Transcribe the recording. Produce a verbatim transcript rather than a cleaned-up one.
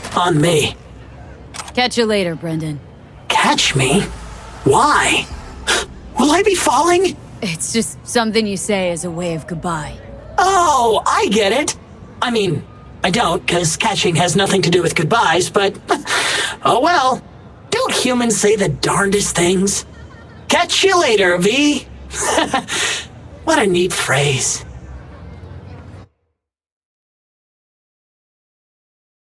On me. Catch you later, Brendan. Catch me? Why? Will I be falling? It's just something you say as a way of goodbye. Oh, I get it. I mean, I don't, because catching has nothing to do with goodbyes, but... oh well. Don't humans say the darndest things? Catch you later, V. What a neat phrase.